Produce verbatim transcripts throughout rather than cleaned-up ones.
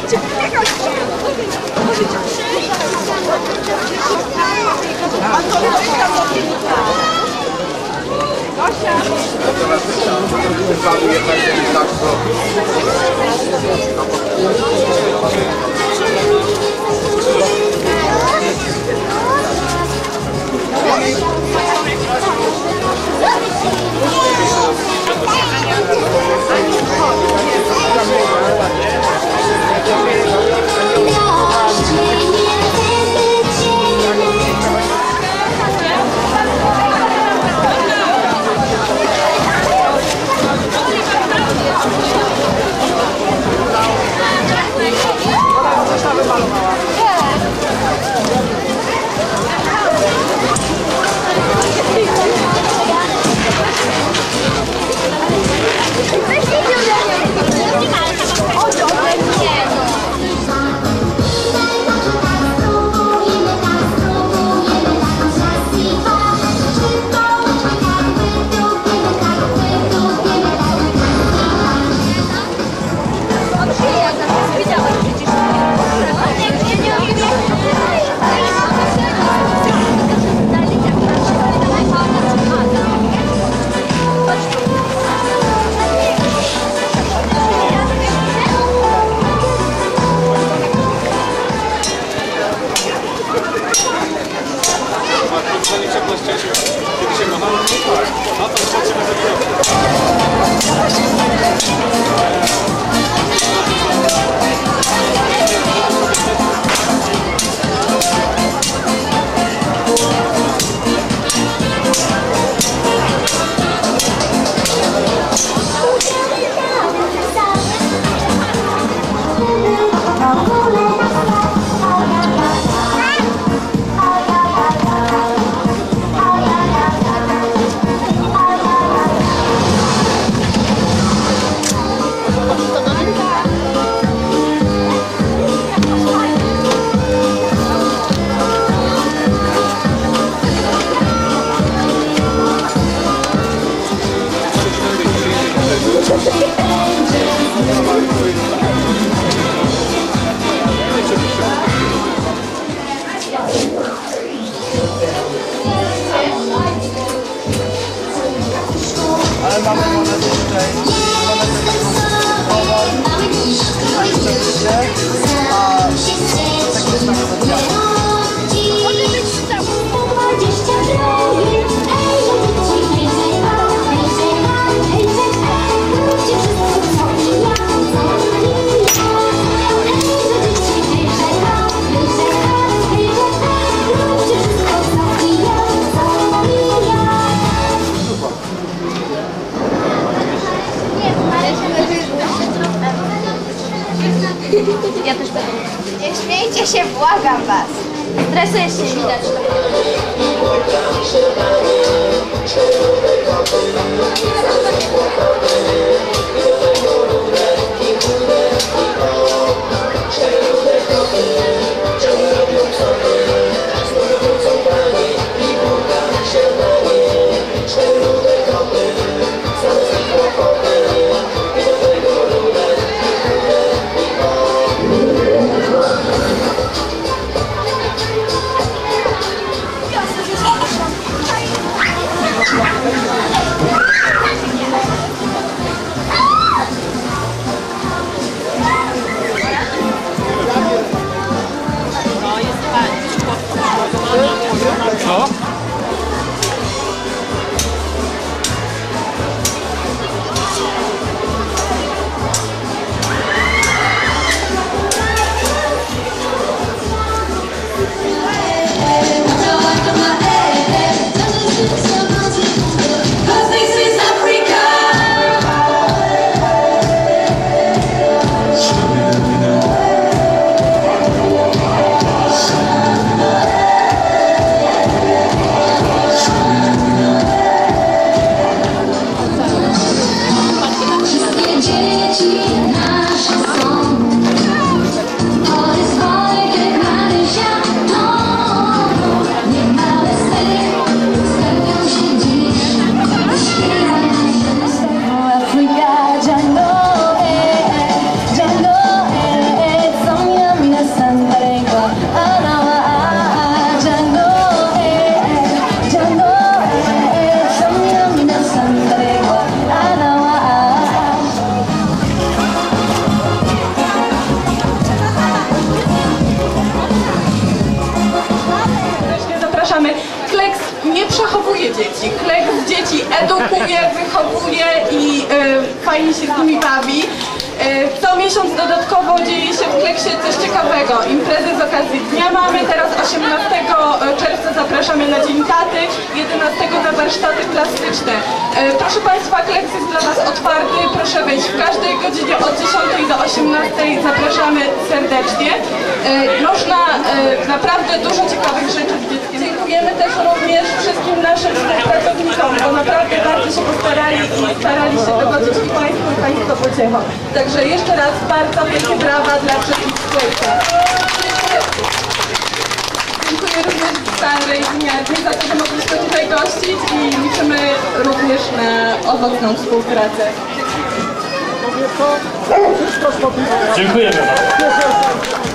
Ja też będę. Nie śmiejcie się, błagam was. Stresujesz się, widać. je wychowuje i e, fajnie się z nimi bawi. E, co miesiąc dodatkowo dzieje się w Kleksie coś ciekawego. Imprezy z okazji Dnia Mamy. Teraz osiemnastego czerwca zapraszamy na Dzień Taty, jedenastego na warsztaty plastyczne. E, proszę Państwa, Kleks jest dla Was otwarty. Proszę wejść w każdej godzinie od dziesiątej do osiemnastej. Zapraszamy serdecznie. E, można e, naprawdę dużo ciekawych rzeczy z dzieckiem. Dziękujemy też również wszystkim naszym współpracownikom, bo naprawdę bardzo się postarali i starali się dogodzić i Państwu i Państwo pociechą. Także jeszcze raz bardzo wielkie brawa dla wszystkich w Kleksie. Dziękuję również Sandrze i Gniadzie za to, że mogliśmy tutaj gościć i liczymy również na owocną współpracę. Dziękujemy bardzo.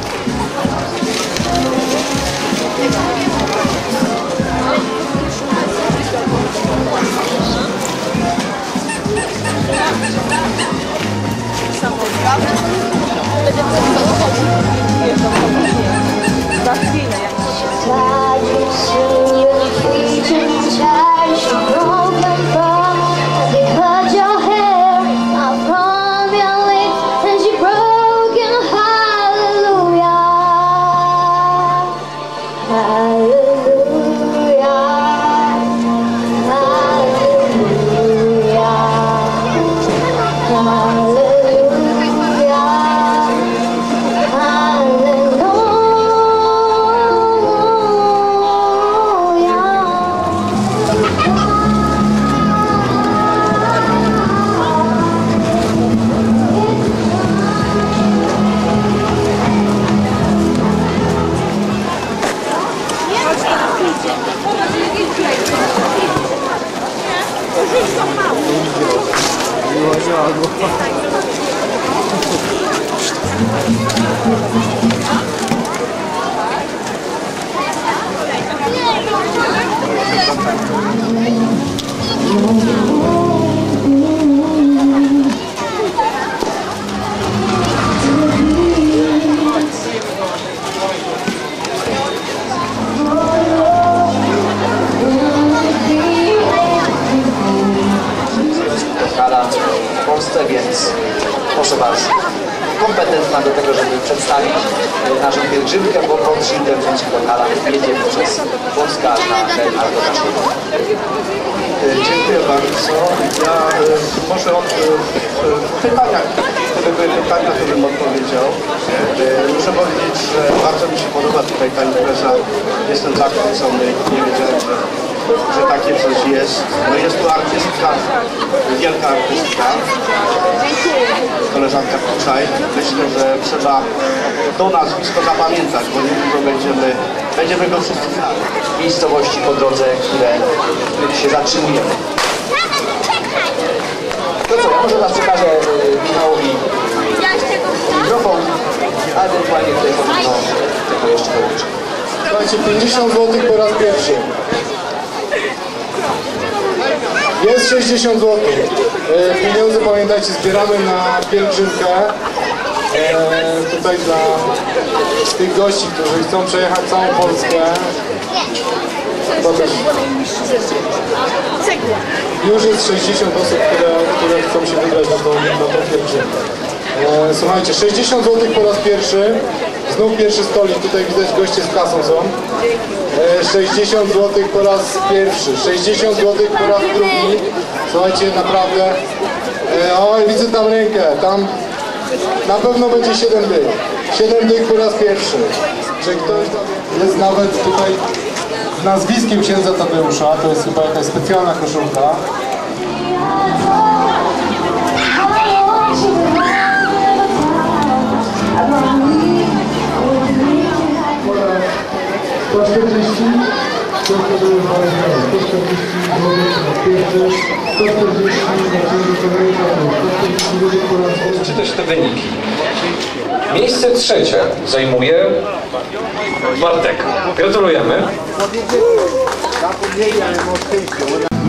W Polsce, więc proszę bardzo, kompetentna do tego, żeby przedstawić naszą pielgrzymkę, bo pod szyldem Wąsik Lokala jedziemy przez Polskę aż na teren albo na szybę. Dziękuję bardzo. Ja y, może od y, y, pytania, gdyby były pytania, to bym odpowiedział. Y, muszę powiedzieć, że bardzo mi się podoba tutaj ta impreza. Jestem zachwycony, nie wiedziałem, że, że takie coś jest. No jest tu artystka, wielka artystka, koleżanka Kuczaj. Myślę, że trzeba to nazwisko zapamiętać, bo niedługo będziemy, będziemy go wszyscy znali. Miejscowości po drodze, które, w których się zatrzymujemy. To co, ja może Was przekażę Michałowi mikrofon, a ewentualnie tutaj powinno tego jeszcze dołączyć. Słuchajcie, pięćdziesiąt złotych po raz pierwszy. Jest sześćdziesiąt złotych. E, pieniądze, pamiętajcie, zbieramy na pielgrzymkę. E, tutaj dla tych gości, którzy chcą przejechać całą Polskę. Potem już jest sześćdziesiąt osób, które, które chcą się wybrać na tą, na tą pielgrzymkę. E, słuchajcie, sześćdziesiąt złotych po raz pierwszy. Znów pierwszy stolik, tutaj widać goście z kasą są. E, sześćdziesiąt złotych po raz pierwszy, sześćdziesiąt złotych po raz drugi. Słuchajcie, naprawdę. E, oj, widzę tam rękę, tam na pewno będzie siedem dych. siedem dych po raz pierwszy. Że ktoś tam jest nawet tutaj z nazwiskiem księdza Tadeusza, to jest chyba jakaś specjalna koszulka. sto czterdzieści, sto czterdzieści, sto czterdzieści, sto czterdzieści, Czytać te wyniki. Miejsce trzecie zajmuje Bartek. Gratulujemy.